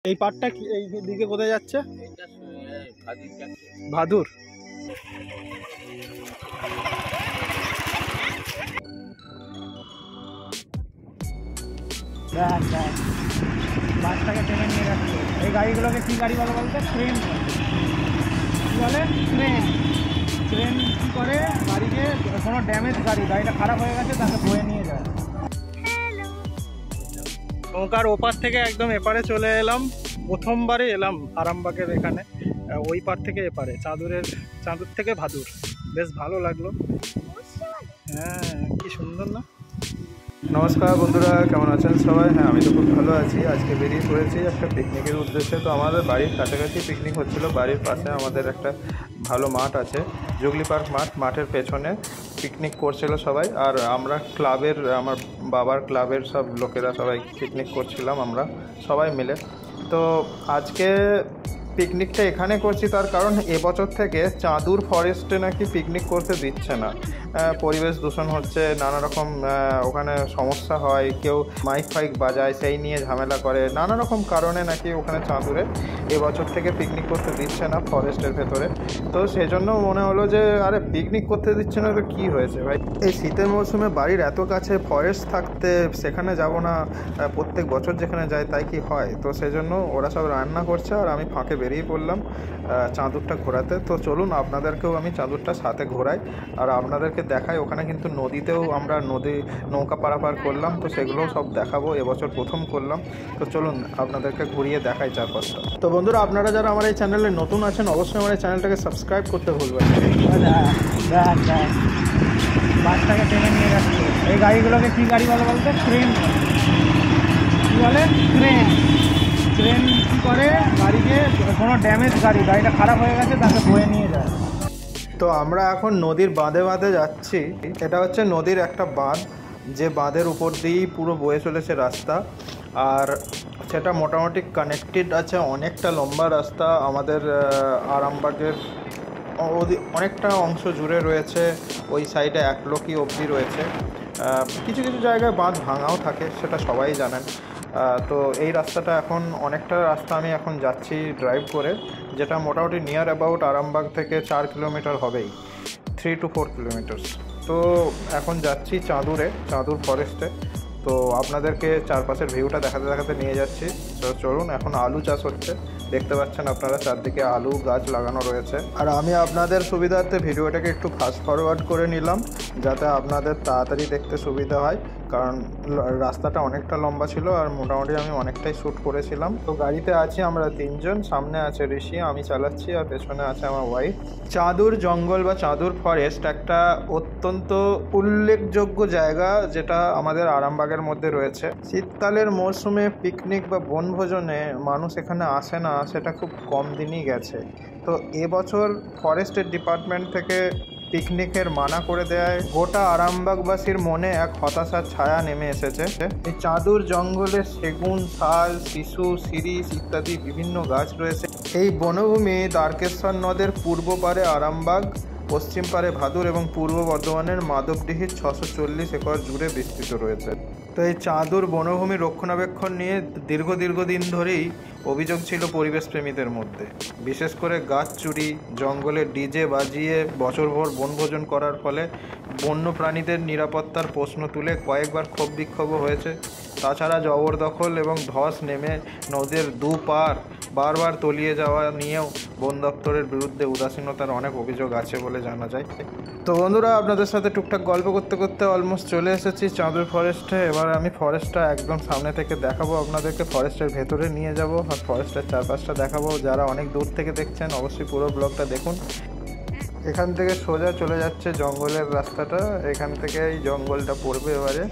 এই পাটটা এই দিকে কোথায় যাচ্ছে? ভাদুর। বাসটাকে টেনে নিয়ে যাচ্ছে। এই গাড়িগুলোকে কি গাড়ি বলে বলতে? ট্রেন বলে। ট্রেন ট্রেন কি করে? গাড়িকে কোনো ড্যামেজ গাড়িটা খারাপ হয়ে গেছে তাকে বয়ে নিয়ে যায়। নৌকার ওপার থেকে একদম এপারে চলে এলাম। প্রথমবারে এলাম আরামবাগের এখানে, ওই পার থেকে এপারে চাঁদুর থেকে ভাদুর। বেশ ভালো লাগলো। হ্যাঁ, কি সুন্দর না? নমস্কার বন্ধুরা, কেমন আছেন সবাই? হ্যাঁ, আমি তো খুব ভালো আছি। আজকে বেরিয়ে পড়েছি একটা পিকনিকের উদ্দেশ্যে। তো আমাদের বাড়ির কাছাকাছি পিকনিক হচ্ছিল। বাড়ির পাশে আমাদের একটা ভালো মাঠ আছে, জুগলি পার্ক মাঠের পেছনে পিকনিক করছিল সবাই। আর আমরা ক্লাবের, আমার বাবার ক্লাবের সব লোকেরা সবাই পিকনিক করছিলাম আমরা সবাই মিলে। তো আজকে পিকনিকটা এখানে করছি তার কারণ এবছর থেকে চাঁদুর ফরেস্টে নাকি পিকনিক করতে দিচ্ছে না। পরিবেশ দূষণ হচ্ছে, নানা রকম ওখানে সমস্যা হয়, কেউ মাইক ফাইক বাজায়, সেই নিয়ে ঝামেলা করে, নানা রকম কারণে নাকি ওখানে চাঁদুরে এবছর থেকে পিকনিক করতে দিচ্ছে না ফরেস্টের ভেতরে। তো সেজন্য মনে হলো যে আরে পিকনিক করতে দিচ্ছে না তো কী হয়েছে ভাই, এই শীতের মরশুমে বাড়ির এত কাছে ফরেস্ট থাকতে সেখানে যাব না প্রত্যেক বছর যেখানে যায় তাই কি হয়? তো সেজন্য ওরা সব রান্না করছে আর আমি ফাঁকে বেরিয়ে পড়লাম চাঁদুরটা ঘোরাতে। তো চলুন আপনাদেরকেও আমি চাঁদুরটা সাথে ঘোরাই আর আপনাদেরকে দেখাই। ওখানে কিন্তু নদীতেও আমরা নৌকা পারাপার করলাম, তো সেগুলোও সব দেখাবো। এবছর প্রথম করলাম। তো চলুন আপনাদেরকে ঘুরিয়ে দেখাই চারপাশটা। তো বন্ধুরা, আপনারা যারা আমার এই চ্যানেলে নতুন আছেন অবশ্যই আমার এই চ্যানেলটাকে সাবস্ক্রাইব করতে ভুলবেন না। বাসটাকে টেনে নিয়ে যাচ্ছে। এই গাড়িগুলোকে কি গাড়ি বলে বলতে? ট্রেন কি বলে? ট্রেন ট্রেন কি করে? গাড়িকে কোনো ড্যামেজ গাড়িটা খারাপ হয়ে গেছে তাকে বয়ে নিয়ে যায়। তো আমরা এখন নদীর বাঁধে যাচ্ছি। এটা হচ্ছে নদীর একটা বাঁধ, যে বাঁধের উপর দিয়েই পুরো বয়ে চলেছে রাস্তা। আর সেটা মোটামুটি কানেক্টেড আছে, অনেকটা লম্বা রাস্তা। আমাদের আরামবাগের অনেকটা অংশ জুড়ে রয়েছে। ওই সাইডে একলোকি অবধি রয়েছে। কিছু কিছু জায়গায় বাঁধ ভাঙাও থাকে, সেটা সবাই জানেন। তো এই রাস্তাটা এখন অনেকটা রাস্তা আমি এখন যাচ্ছি ড্রাইভ করে, যেটা মোটামুটি নিয়ার অ্যাবাউট আরামবাগ থেকে 4 কিলোমিটার হবেই, 3 to 4 কিলোমিটার্স। তো এখন যাচ্ছি চাঁদুর ফরেস্টে। তো আপনাদেরকে চারপাশের ভিউটা দেখাতে দেখাতে নিয়ে যাচ্ছি। তো চলুন, এখন আলু চাষ হচ্ছে, দেখতে পাচ্ছেন আপনারা চারদিকে আলু গাছ লাগানো রয়েছে। আর আমি আপনাদের সুবিধার্থে ভিডিওটাকে একটু ফাস্ট ফরওয়ার্ড করে নিলাম যাতে আপনাদের তাড়াতাড়ি দেখতে সুবিধা হয়, কারণ রাস্তাটা অনেকটা লম্বা ছিল আর মোটামুটি আমি অনেকটাই শ্যুট করেছিলাম। তো গাড়িতে আছি আমরা তিনজন, সামনে আছে ঋষি, আমি চালাচ্ছি, আর পেছনে আছে আমার ওয়াইফ। চাঁদুর জঙ্গল বা চাঁদুর ফরেস্ট একটা অত্যন্ত উল্লেখযোগ্য জায়গা যেটা আমাদের আরামবাগের মধ্যে রয়েছে। শীতকালের মরশুমে পিকনিক বা বনভোজনে মানুষ এখানে আসে না, সেটা খুব কম দিনই গেছে। তো এবছর ফরেস্টের ডিপার্টমেন্ট থেকে পিকনিকের মানা করে দেয়। গোটা আরামবাগবাসীর মনে এক হতাশার ছায়া নেমে এসেছে। এই চাঁদুর জঙ্গলে সেগুন, শাল, শিশু, শিরীষ ইত্যাদি বিভিন্ন গাছ রয়েছে। এই বনভূমি দ্বারকেশ্বর নদের পূর্ব পারে আরামবাগ, পশ্চিম পারে ভাদুর এবং পূর্ব বর্ধমানের মাধবডিহির 640 একর জুড়ে বিস্তৃত রয়েছে। তো এই চাঁদুর বনভূমি রক্ষণাবেক্ষণ নিয়ে দীর্ঘদিন ধরেই অভিযোগ ছিল পরিবেশপ্রেমীদের মধ্যে। বিশেষ করে গাছ চুরি, জঙ্গলে ডিজে বাজিয়ে বছরভর বনভোজন করার ফলে বন্য প্রাণীদের নিরাপত্তার প্রশ্ন তুলে কয়েকবার ক্ষোভ বিক্ষোভও হয়েছে। তাছাড়া জবরদখল এবং ধস নেমে নদীর দুপার বারবার তলিয়ে যাওয়া নিয়েও বন দপ্তরের বিরুদ্ধে উদাসীনতার অনেক অভিযোগ আছে বলে জানা যায়। তো বন্ধুরা, আপনাদের সাথে টুকটাক গল্প করতে করতে অলমোস্ট চলে এসেছি চাঁদুর ফরেস্টে। এবার আমি ফরেস্টটা একদম সামনে থেকে দেখাবো আপনাদেরকে, ফরেস্টের ভেতরে নিয়ে যাব আর ফরেস্টের চারপাশটা দেখাবো। যারা অনেক দূর থেকে দেখছেন অবশ্যই পুরো ব্লগটা দেখুন। এখান থেকে সোজা চলে যাচ্ছে জঙ্গলের রাস্তাটা, এখান থেকে এই জঙ্গলটা পড়বে। এবারে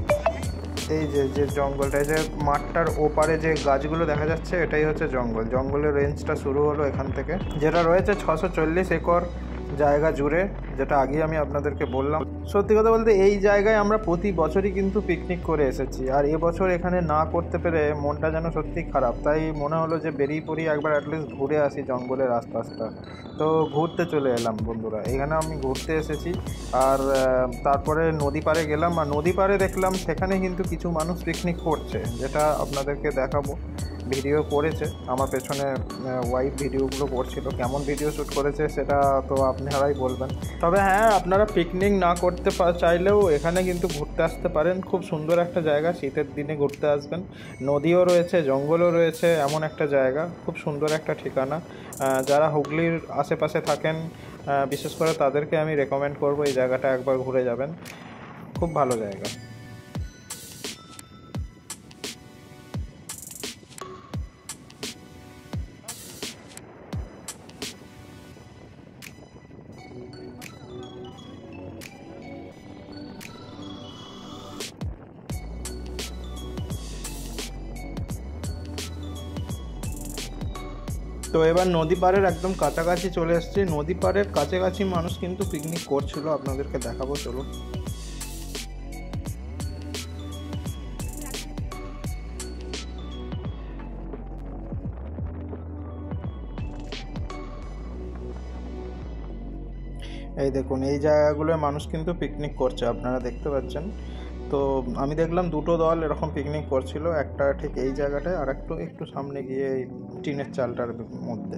এই যে জঙ্গলটা, এই যে মাঠটার ওপারে যে গাছগুলো দেখা যাচ্ছে এটাই হচ্ছে জঙ্গলের রেঞ্জটা শুরু হলো এখান থেকে, যেটা রয়েছে 640 একর জায়গা জুড়ে, যেটা আগে আমি আপনাদেরকে বললাম। সত্যি কথা বলতে এই জায়গায় আমরা প্রতি বছরই কিন্তু পিকনিক করে এসেছি, আর এবছর এখানে না করতে পেরে মনটা যেন সত্যি খারাপ। তাই মনে হলো যে বেরিয়ে পড়ি, একবার অ্যাটলিস্ট ঘুরে আসি জঙ্গলের আশপাশটা। তো ঘুরতে চলে এলাম বন্ধুরা, এখানে আমি ঘুরতে এসেছি। আর তারপরে নদী পাড়ে গেলাম, আর নদী পাড়ে দেখলাম সেখানে কিন্তু কিছু মানুষ পিকনিক করছে, যেটা আপনাদেরকে দেখাবো। ভিডিও করেছে, আমার পেছনে ওয়াইফ ভিডিওগুলো করছিল। কেমন ভিডিও শ্যুট করেছে সেটা তো আপনারাই বলবেন। তবে হ্যাঁ, আপনারা পিকনিক না করতে চাইলেও এখানে কিন্তু ঘুরতে আসতে পারেন। খুব সুন্দর একটা জায়গা, শীতের দিনে ঘুরতে আসবেন। নদীও রয়েছে, জঙ্গলও রয়েছে, এমন একটা জায়গা, খুব সুন্দর একটা ঠিকানা। যারা হুগলির আশেপাশে থাকেন বিশেষ করে তাদেরকে আমি রেকমেন্ড করব এই জায়গাটা একবার ঘুরে যাবেন, খুব ভালো জায়গা। তো এবার নদী পাড়ের একদম কাছাকাছি চলে এসেছি। নদী পাড়ের কাছাকাছি মানুষ কিন্তু পিকনিক করছিল, আপনাদেরকে দেখাবো, চলুন। এই দেখুন, এই জায়গাগুলোয় মানুষ কিন্তু পিকনিক করছে, আপনারা দেখতে পাচ্ছেন। তো আমি দেখলাম দুটো দল এরকম পিকনিক করছিল, একটা ঠিক এই জায়গাটায় আর একটু সামনে গিয়ে এই টিনের চালটার মধ্যে।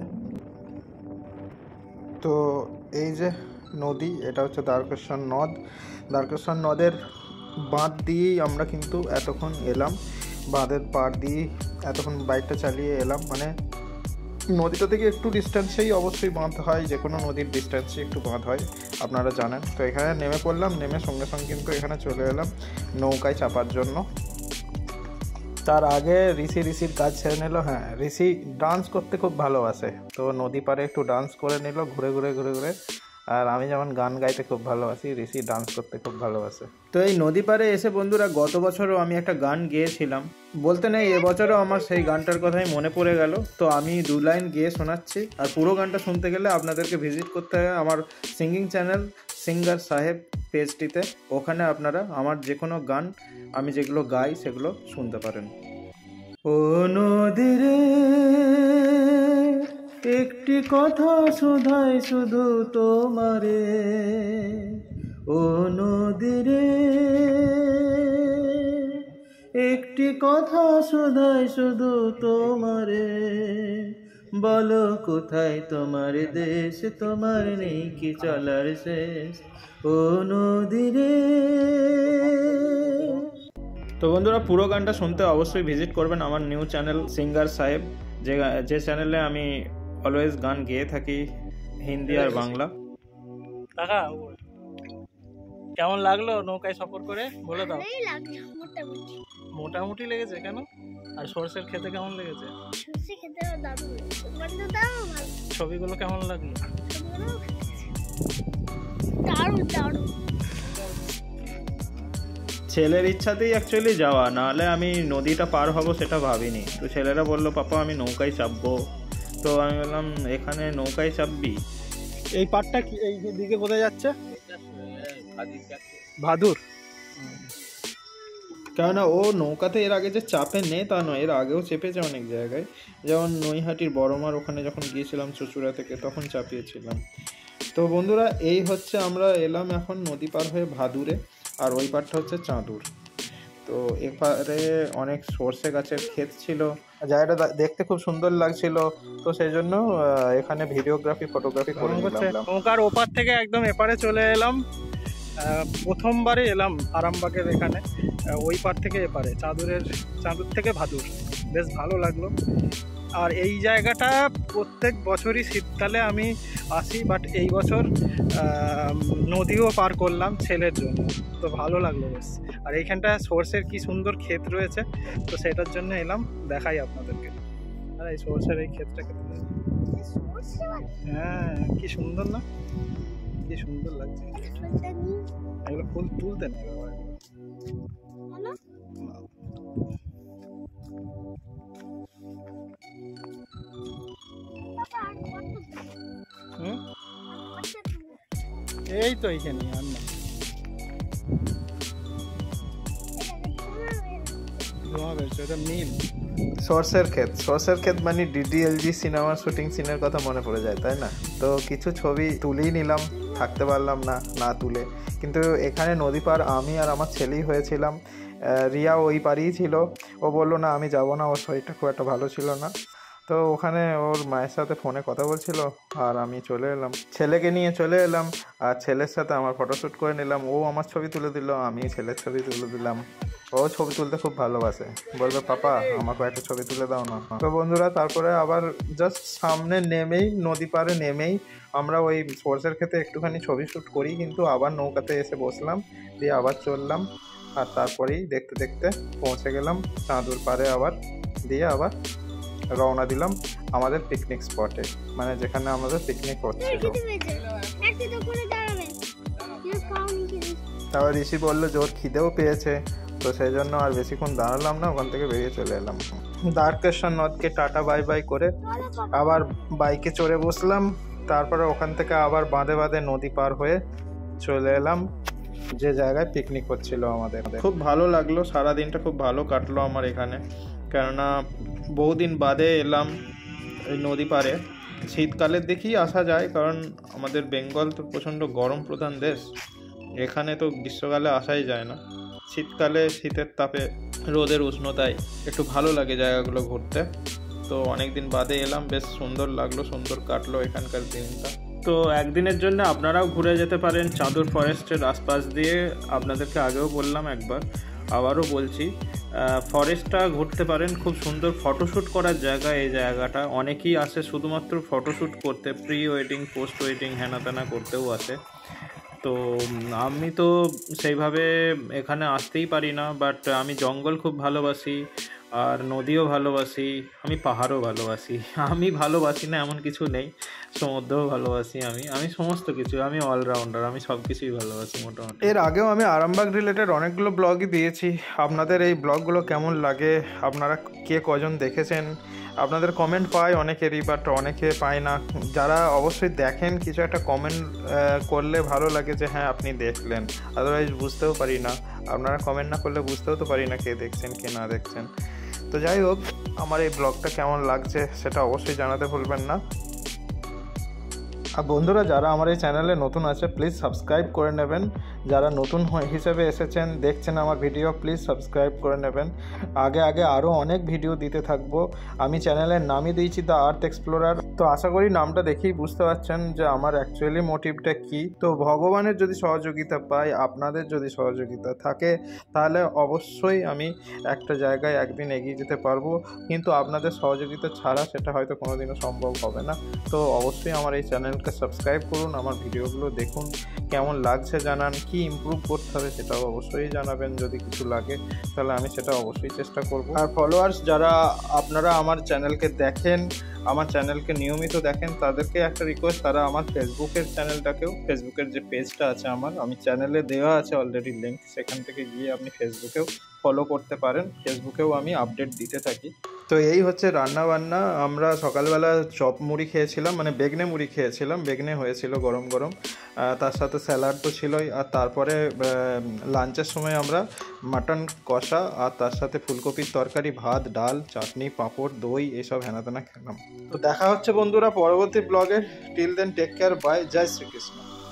তো এই যে নদী, এটা হচ্ছে দ্বারকেশ্বর নদ। দ্বারকেশ্বর নদের বাঁধ দিয়েই আমরা কিন্তু এতক্ষণ এলাম, বাঁধের পাড় দিয়েই এতক্ষণ বাইকটা চালিয়ে এলাম। মানে নদীটা থেকে একটু ডিস্টেন্সেই অবশ্যই বাঁধ হয়, যে কোনো নদীর ডিস্টেন্সে একটু বাঁধ হয়, আপনারা জানেন। তো এখানে নেমে পড়লাম, নেমে সঙ্গে সঙ্গে কিন্তু এখানে চলে এলাম নৌকায় চাপার জন্য। তার আগে ঋষির কাজ ছেড়ে নিল। হ্যাঁ, ঋষি ডান্স করতে খুব ভালোবাসে, তো নদী পাড়ে একটু ডান্স করে নিল ঘুরে ঘুরে। আর আমি যেমন গান গাইতে খুব ভালোবাসি, ঋষি ডান্স করতে খুব ভালোবাসে। তো এই নদী পাড়ে এসে বন্ধুরা, গত বছরও আমি একটা গান গেয়েছিলাম, বলতে নেই এবছরও আমার সেই গানটার কথাই মনে পড়ে গেল। তো আমি 2 লাইন গেয়ে শোনাচ্ছি, আর পুরো গানটা শুনতে গেলে আপনাদেরকে ভিজিট করতে হবে আমার সিঙ্গিং চ্যানেল সিঙ্গার সাহেব পেজটিতে। ওখানে আপনারা আমার যে কোনো গান আমি যেগুলো গাই সেগুলো শুনতে পারেন। ও নদীরে একটি কথা শোধাই শুধু তোমারে, ও নদীরে একটি কথা শোধাই শুধু তোমারে, বলো কোথায় তোমার দেশ, তোমার নেই কি চলার শেষ, ও নদীরে। তো বন্ধুরা, পুরো গানটা শুনতে অবশ্যই ভিজিট করবেন আমার নিউ চ্যানেল সিঙ্গার সাহেব, যে চ্যানেলে আমি অলওয়েজ গান গেয়ে থাকি, হিন্দি আর বাংলা। কাকা কেমন লাগলো নৌকায় সফর করে বলে দাও। মোটামুটি লেগেছে কেন? আর সরষের খেতে কেমন লেগেছে? ছবিগুলো কেমন লাগলো? ছেলের ইচ্ছাতেই অ্যাকচুয়ালি যাওয়া, নাহলে আমি নদীটা পার হব সেটা ভাবিনি। তো ছেলেরা বললো পাপা আমি নৌকায় চাপবো, তো আমি বললাম এখানে নৌকায় চাপবি? এই পাড়টা কি এই দিকে কোথায় যাচ্ছে? ভাদুর। কেননা ও নৌকাতে এর আগে যে চাপে নেই তা নয়, এর আগেও চেপেছে অনেক জায়গায়, যেমন নৈহাটির বড়মার ওখানে যখন গিয়েছিলাম চুচুড়া থেকে তখন চাপিয়েছিলাম। তো বন্ধুরা, এই হচ্ছে আমরা এলাম এখন নদী পার হয়ে ভাদুরে, আর ওই পাড়টা হচ্ছে চাঁদুর। তো এপারে অনেক সর্ষে গাছের ক্ষেত ছিল, জায়গাটা দেখতে খুব সুন্দর লাগছিল, তো সেই জন্য এখানে ভিডিওগ্রাফি ফটোগ্রাফি করে নিলাম। নৌকার ওপার থেকে একদম এপারে চলে এলাম। প্রথমবারে এলাম আরামবাগের এখানে, ওই পার থেকে এপারে চাঁদুর থেকে ভাদুর, বেশ ভালো লাগলো। আর এই জায়গাটা প্রত্যেক বছরই শীতকালে আমি আসি, বাট এই বছর নদীও পার করলাম ছেলের জন্য, তো ভালো লাগলো বেশ। আর এইখানটা সর্ষের কি সুন্দর ক্ষেত রয়েছে, তো সেটার জন্য এলাম, দেখাই আপনাদেরকে। আর এই সর্ষের এই ক্ষেতটাকে, হ্যাঁ কি সুন্দর না, কি সুন্দর লাগছে। এগুলো ফুল তুলতে নেই বাবা। এই তো এইখানে আর না, সর্ষের ক্ষেত মানে DDLG সিনেমার শুটিং সিনের কথা মনে পড়ে যায়, তাই না? তো কিছু ছবি তুলেই নিলাম, থাকতে পারলাম না তুলে। কিন্তু এখানে নদী পার আমি আর আমার ছেলেই হয়েছিলাম, রিয়া ওই পারেই ছিল। ও বললো না আমি যাব না, ওর শরীরটা খুব একটা ভালো ছিল না। তো ওখানে ওর মায়ের সাথে ফোনে কথা বলছিল আর আমি চলে এলাম, ছেলেকে নিয়ে চলে এলাম। আর ছেলের সাথে আমার ফটোশ্যুট করে নিলাম, ও আমার ছবি তুলে দিল, আমি ছেলের ছবি তুলে দিলাম। ও ছবি তুলতে খুব ভালোবাসে, বলবে পাপা আমাকে একটা ছবি তুলে দাও না। তো বন্ধুরা তারপরে আবার জাস্ট সামনে নেমেই, নদী পাড়ে নেমেই আমরা ওই সরষের ক্ষেতে একটুখানি ছবি শ্যুট করি, কিন্তু আবার নৌকাতে এসে বসলাম, দিয়ে আবার চললাম। আর তারপরেই দেখতে দেখতে পৌঁছে গেলাম চাঁদুর পাড়ে আবার, দিয়ে আবার রওনা দিলাম আমাদের পিকনিক স্পটে, মানে যেখানে আমাদের পিকনিক হচ্ছিল। তারপর ঋষি বললো জোর খিদেও পেয়েছে, তো সেই জন্য আর বেশিক্ষণ দাঁড়ালাম না, ওখান থেকে বেরিয়ে চলে এলাম। দ্বারকেশ্বর নদকে টাটা বাই বাই করে আবার বাইকে চড়ে বসলাম। তারপরে ওখান থেকে আবার বাঁধে বাঁধে নদী পার হয়ে চলে এলাম যে জায়গায় পিকনিক হচ্ছিল আমাদের। খুব ভালো লাগলো, সারাদিনটা খুব ভালো কাটলো আমার এখানে, কেননা বহুদিন বাদে এলাম এই নদী পাড়ে। শীতকালের দিকেই আসা যায়, কারণ আমাদের বেঙ্গল তো প্রচণ্ড গরম প্রধান দেশ, এখানে তো গ্রীষ্মকালে আসাই যায় না। শীতকালে শীতের তাপে, রোদের উষ্ণতায় একটু ভালো লাগে জায়গাগুলো ঘুরতে। তো অনেক দিন বাদে এলাম, বেশ সুন্দর লাগলো, সুন্দর কাটলো এখানকার দিনটা। তো একদিনের জন্য আপনারাও ঘুরে যেতে পারেন চাঁদুর ফরেস্টের আশপাশ দিয়ে। আপনাদেরকে আগেও বললাম একবার, আবারও বলছি, ফরেস্টটা ঘুরতে পারেন, খুব সুন্দর ফটোশ্যুট করার জায়গা এই জায়গাটা। অনেকেই আসে শুধুমাত্র ফটোশ্যুট করতে, প্রি ওয়েডিং পোস্ট ওয়েডিং হেনা তেনা করতেও আসে। তো আমি তো সেইভাবে এখানে আসতেই পারি না, বাট আমি জঙ্গল খুব ভালোবাসি, আর নদীও ভালোবাসি, আমি পাহাড়ও ভালোবাসি। আমি ভালোবাসি না এমন কিছু নেই, সমুদ্রও ভালোবাসি, আমি সমস্ত কিছু, আমি অলরাউন্ডার, আমি সব কিছুই ভালোবাসি মোটামুটি। এর আগেও আমি আরামবাগ রিলেটেড অনেকগুলো ব্লগই দিয়েছি। আপনাদের এই ব্লগগুলো কেমন লাগে, আপনারা কে কজন দেখেছেন? আপনাদের কমেন্ট পাই অনেকেরই, বাট অনেকে পায় না। যারা অবশ্যই দেখেন কিছু একটা কমেন্ট করলে ভালো লাগে যে হ্যাঁ আপনি দেখলেন, আদারওয়াইজ বুঝতেও পারি না। আপনারা কমেন্ট না করলে বুঝতেও তো পারি না কে দেখছেন কে না দেখছেন। তো যাই হোক, আমার এই ব্লগটা কেমন লাগছে সেটা অবশ্যই জানাতে ভুলবেন না। আর বন্ধুরা যারা আমার এই চ্যানেলে নতুন আছে প্লিজ সাবস্ক্রাইব করে নেবেন। যারা নতুন হিসেবে এসেছেন, দেখছেন আমার ভিডিও, প্লিজ সাবস্ক্রাইব করে নেবেন। আগে আরও অনেক ভিডিও দিতে থাকবো। আমি চ্যানেলের নামই দিয়েছি দ্য আর্থ এক্সপ্লোরার। তো আশা করি নামটা দেখেই বুঝতে পারছেন যে আমার অ্যাকচুয়ালি মোটিভটা কী। তো ভগবানের যদি সহযোগিতা পাই, আপনাদের যদি সহযোগিতা থাকে, তাহলে অবশ্যই আমি একটা জায়গায় একদিন এগিয়ে যেতে পারবো, কিন্তু আপনাদের সহযোগিতা ছাড়া সেটা হয়তো কোনোদিনও সম্ভব হবে না। তো অবশ্যই আমার এই চ্যানেলকে সাবস্ক্রাইব করুন, আমার ভিডিওগুলো দেখুন, কেমন লাগছে জানান, কি ইমপ্রুভ করতে হবে সেটাও অবশ্যই জানাবেন। যদি কিছু লাগে তাহলে আমি সেটা অবশ্যই চেষ্টা করব। আর ফলোয়ার্স যারা আপনারা আমার চ্যানেলকে দেখেন, আমার চ্যানেলকে নিয়মিত দেখেন, তাদেরকে একটা রিকোয়েস্ট, তারা আমার ফেসবুকের চ্যানেলটাকেও, ফেসবুকের যে পেজটা আছে আমি চ্যানেলে দেওয়া আছে অলরেডি লিঙ্ক, সেখান থেকে গিয়ে আপনি ফেসবুকেও ফলো করতে পারেন। ফেসবুকেও আমি আপডেট দিতে থাকি। তো এই হচ্ছে রান্না বান্না। আমরা সকালবেলা চপ মুড়ি খেয়েছিলাম, মানে বেগনে মুড়ি খেয়েছিলাম, বেগনে হয়েছিল গরম গরম, তার সাথে স্যালাড তো ছিলই। আর তারপরে লাঞ্চের সময় আমরা মাটন কষা আর তার সাথে ফুলকপির তরকারি, ভাত, ডাল, চাটনি, পাঁপড়, দই এসব হেনাতেনা খেলাম। তো দেখা হচ্ছে বন্ধুরা পরবর্তী ব্লগে। Till then take care, bye, জয় শ্রীকৃষ্ণ।